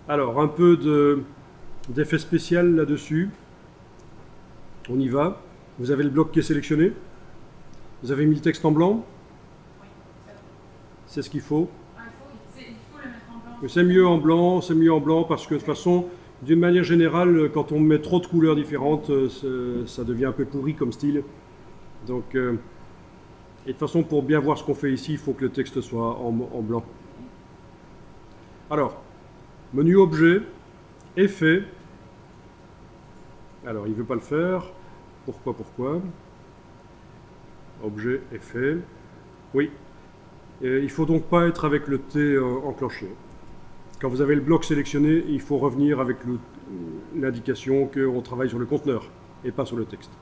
Alors, un peu d'effet spécial là-dessus. On y va. Vous avez le bloc qui est sélectionné. Vous avez mis le texte en blanc. C'est ce qu'il faut. Il faut le mettre en blanc. C'est mieux en blanc parce que de toute façon, d'une manière générale, quand on met trop de couleurs différentes, ça devient un peu pourri comme style. Donc, et de toute façon, pour bien voir ce qu'on fait ici, il faut que le texte soit en blanc. Alors, menu objet, effet. Alors, il ne veut pas le faire. Pourquoi? Objet, effet. Oui. Et il ne faut donc pas être avec le T enclenché. Quand vous avez le bloc sélectionné, il faut revenir avec l'indication qu'on travaille sur le conteneur et pas sur le texte.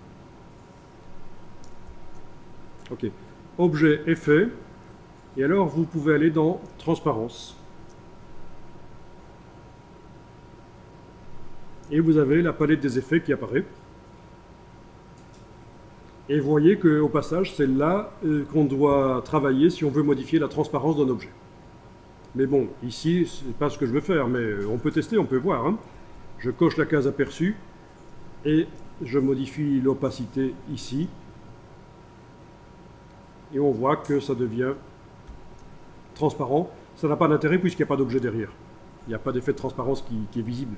Ok. Objet, effet. Et alors, vous pouvez aller dans transparence. Et vous avez la palette des effets qui apparaît. Et vous voyez qu'au passage, c'est là qu'on doit travailler si on veut modifier la transparence d'un objet. Mais bon, ici, c'est pas ce que je veux faire, mais on peut tester, on peut voir. Hein. Je coche la case aperçu et je modifie l'opacité ici. Et on voit que ça devient transparent. Ça n'a pas d'intérêt puisqu'il n'y a pas d'objet derrière. Il n'y a pas d'effet de transparence qui est visible.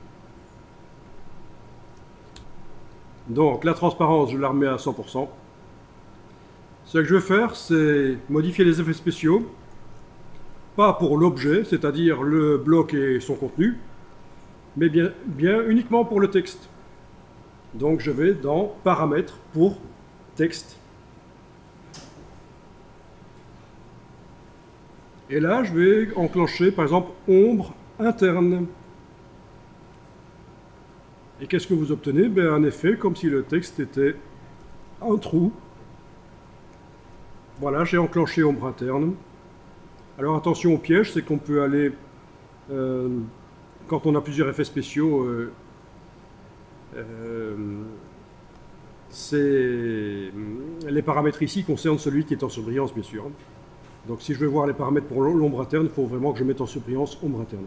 Donc la transparence, je la remets à 100%. Ce que je vais faire, c'est modifier les effets spéciaux. Pas pour l'objet, c'est-à-dire le bloc et son contenu, mais bien uniquement pour le texte. Donc je vais dans Paramètres pour texte. Et là, je vais enclencher, par exemple, ombre interne. Et qu'est-ce que vous obtenez? Un effet comme si le texte était un trou. Voilà, j'ai enclenché ombre interne. Alors attention au piège, c'est qu'on peut aller, quand on a plusieurs effets spéciaux, les paramètres ici concernent celui qui est en surbrillance, bien sûr. Donc si je veux voir les paramètres pour l'ombre interne, il faut vraiment que je mette en surbrillance ombre interne.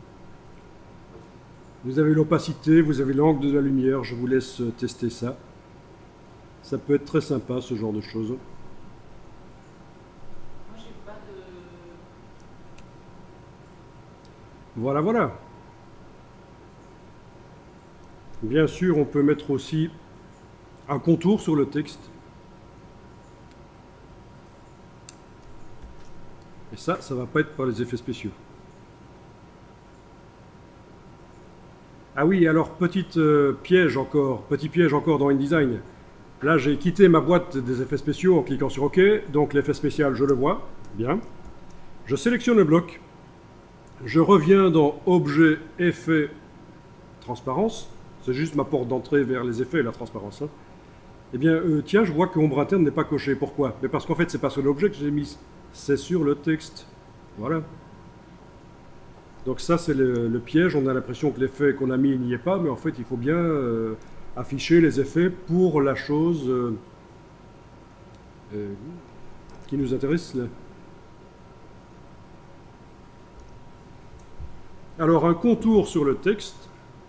Vous avez l'opacité, vous avez l'angle de la lumière, je vous laisse tester ça. Ça peut être très sympa, ce genre de choses. Moi, j'ai pas de... Voilà. Bien sûr, on peut mettre aussi un contour sur le texte. Et ça ne va pas être par les effets spéciaux. Ah oui, alors petit piège encore dans InDesign. Là, j'ai quitté ma boîte des effets spéciaux en cliquant sur OK. Donc l'effet spécial, je le vois. Bien. Je sélectionne le bloc. Je reviens dans Objet, Effet, Transparence. C'est juste ma porte d'entrée vers les effets et la transparence. Hein. Eh bien, tiens, je vois que ombre interne n'est pas coché. Pourquoi? Mais parce qu'en fait, c'est pas sur l'objet que j'ai mis. C'est sur le texte. Voilà. Donc ça, c'est le piège. On a l'impression que l'effet qu'on a mis n'y est pas, mais en fait, il faut bien afficher les effets pour la chose qui nous intéresse. Là. Alors, un contour sur le texte.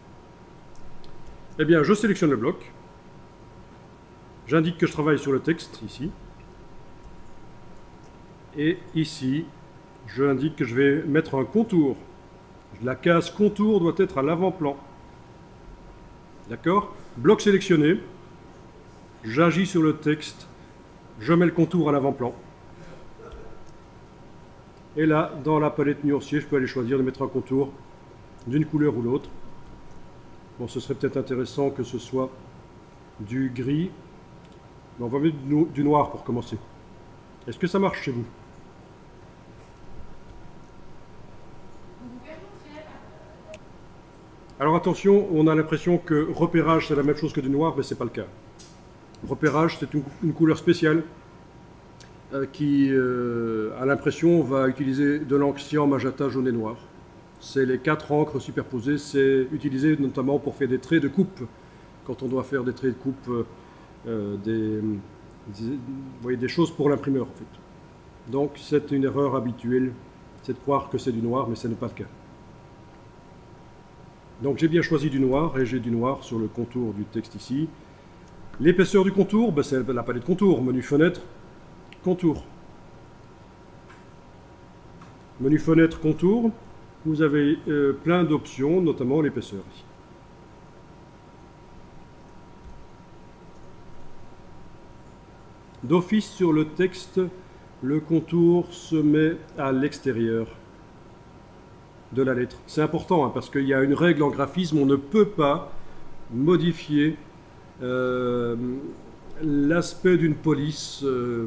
Eh bien, je sélectionne le bloc. J'indique que je travaille sur le texte, ici. Et ici, je indique que je vais mettre un contour. La case contour doit être à l'avant-plan. D'accord? Bloc sélectionné. J'agis sur le texte. Je mets le contour à l'avant-plan. Et là, dans la palette nuancier, je peux aller choisir de mettre un contour d'une couleur ou l'autre. Bon, ce serait peut-être intéressant que ce soit du gris. Mais on va mettre du noir pour commencer. Est-ce que ça marche chez vous? Alors attention, on a l'impression que repérage c'est la même chose que du noir, mais ce n'est pas le cas. Repérage c'est une couleur spéciale qui, à l'impression, va utiliser de l'encre cyan, magenta, jaune et noir. C'est les 4 encres superposées, c'est utilisé notamment pour faire des traits de coupe. Quand on doit faire des traits de coupe, vous voyez, des choses pour l'imprimeur en fait. Donc c'est une erreur habituelle, c'est de croire que c'est du noir, mais ce n'est pas le cas. Donc j'ai bien choisi du noir et j'ai du noir sur le contour du texte ici. L'épaisseur du contour, ben, c'est la palette contour, menu fenêtre, contour. Menu fenêtre, contour, vous avez plein d'options, notamment l'épaisseur ici. D'office sur le texte, le contour se met à l'extérieur de la lettre. C'est important hein, parce qu'il y a une règle en graphisme, on ne peut pas modifier l'aspect d'une police,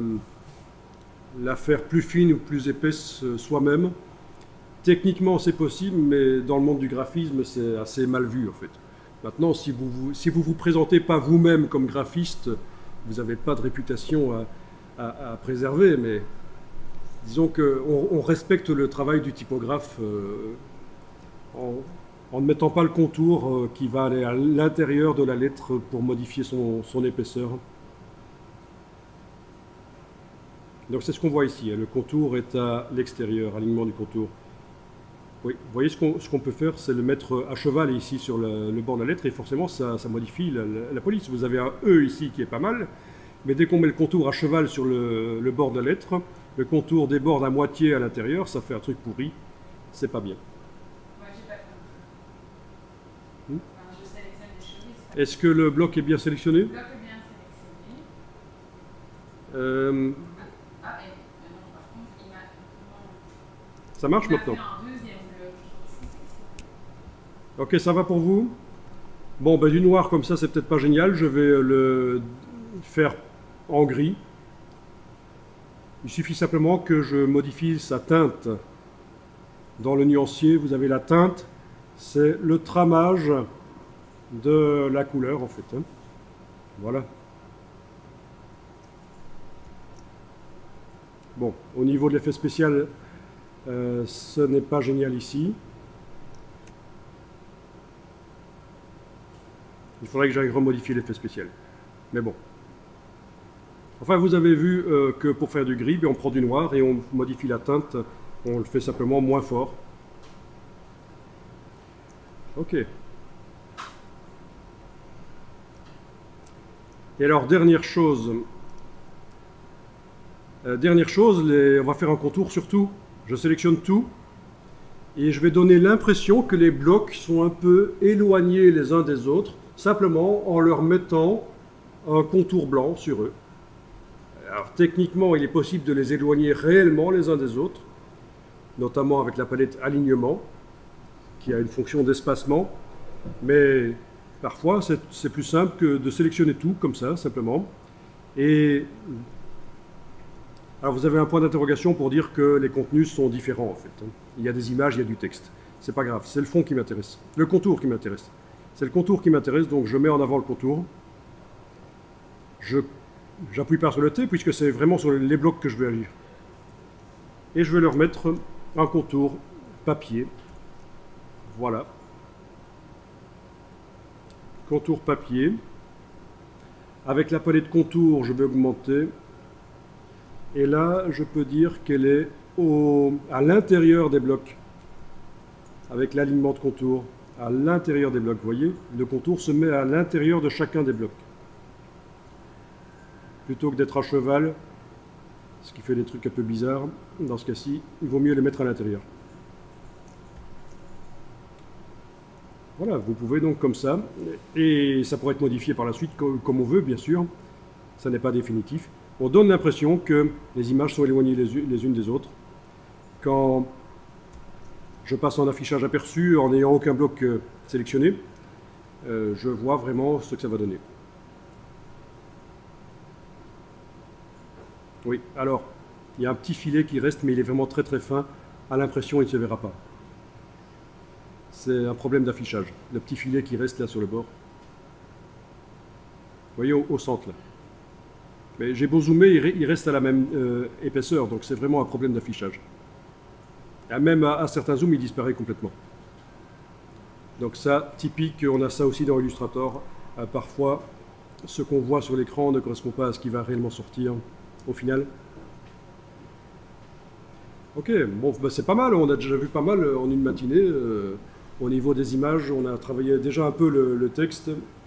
la faire plus fine ou plus épaisse soi-même. Techniquement c'est possible, mais dans le monde du graphisme c'est assez mal vu en fait. Maintenant si vous présentez pas vous-même comme graphiste, vous n'avez pas de réputation à préserver, mais disons qu'on respecte le travail du typographe en ne mettant pas le contour qui va aller à l'intérieur de la lettre pour modifier son épaisseur. Donc c'est ce qu'on voit ici, hein, le contour est à l'extérieur, alignement du contour. Oui, vous voyez ce qu'on peut faire, c'est le mettre à cheval ici sur le bord de la lettre et forcément ça modifie la police. Vous avez un E ici qui est pas mal, mais dès qu'on met le contour à cheval sur le bord de la lettre, le contour déborde à moitié à l'intérieur, ça fait un truc pourri, c'est pas bien. Moi, j'ai pas compris. Enfin, je sélectionne les choses. Est-ce que le bloc est bien sélectionné? Le bloc est bien sélectionné. Ah, et non, par contre, il m'a. Ça marche maintenant? Fait un deuxième bloc. Ok, ça va pour vous? Bon, ben, du noir comme ça, c'est peut-être pas génial. Je vais le faire en gris. Il suffit simplement que je modifie sa teinte. Dans le nuancier, vous avez la teinte. C'est le tramage de la couleur, en fait. Hein. Voilà. Bon, au niveau de l'effet spécial, ce n'est pas génial ici. Il faudrait que j'aille remodifier l'effet spécial. Mais bon. Enfin, vous avez vu que pour faire du gris, on prend du noir et on modifie la teinte. On le fait simplement moins fort. Ok. Et alors, dernière chose. On va faire un contour sur tout. Je sélectionne tout. Et je vais donner l'impression que les blocs sont un peu éloignés les uns des autres, simplement en leur mettant un contour blanc sur eux. Alors techniquement, il est possible de les éloigner réellement les uns des autres, notamment avec la palette alignement, qui a une fonction d'espacement, mais parfois c'est plus simple que de sélectionner tout comme ça, simplement. Et alors vous avez un point d'interrogation pour dire que les contenus sont différents en fait. Il y a des images, il y a du texte. C'est pas grave, c'est le fond qui m'intéresse, le contour qui m'intéresse. C'est le contour qui m'intéresse, donc je mets en avant le contour. J'appuie pas sur le T puisque c'est vraiment sur les blocs que je vais agir. Et je vais leur mettre un contour papier. Voilà. Contour papier. Avec la palette contour, je vais augmenter. Et là, je peux dire qu'elle est à l'intérieur des blocs. Avec l'alignement de contour. À l'intérieur des blocs, vous voyez, le contour se met à l'intérieur de chacun des blocs. Plutôt que d'être à cheval, ce qui fait des trucs un peu bizarres, dans ce cas-ci, il vaut mieux les mettre à l'intérieur. Voilà, vous pouvez donc comme ça, et ça pourrait être modifié par la suite comme on veut, bien sûr, ça n'est pas définitif. On donne l'impression que les images sont éloignées les unes des autres. Quand je passe en affichage aperçu en n'ayant aucun bloc sélectionné, je vois vraiment ce que ça va donner. Oui, alors, il y a un petit filet qui reste, mais il est vraiment très très fin. À l'impression, il ne se verra pas. C'est un problème d'affichage. Le petit filet qui reste là sur le bord. Vous voyez, au centre là. Mais j'ai beau zoomer, il reste à la même épaisseur, donc c'est vraiment un problème d'affichage. Même à certains zooms, il disparaît complètement. Donc ça, typique, on a ça aussi dans Illustrator. Parfois, ce qu'on voit sur l'écran ne correspond pas à ce qui va réellement sortir au final. Ok, bon, bah c'est pas mal, on a déjà vu pas mal en une matinée. Au niveau des images, on a travaillé déjà un peu le texte